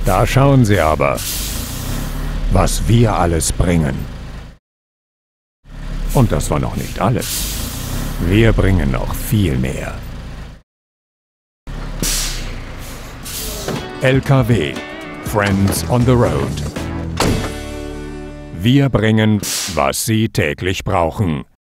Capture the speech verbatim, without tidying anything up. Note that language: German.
Da schauen Sie aber, was wir alles bringen. Und das war noch nicht alles. Wir bringen noch viel mehr. L K W, Friends on the Road. Wir bringen, was Sie täglich brauchen.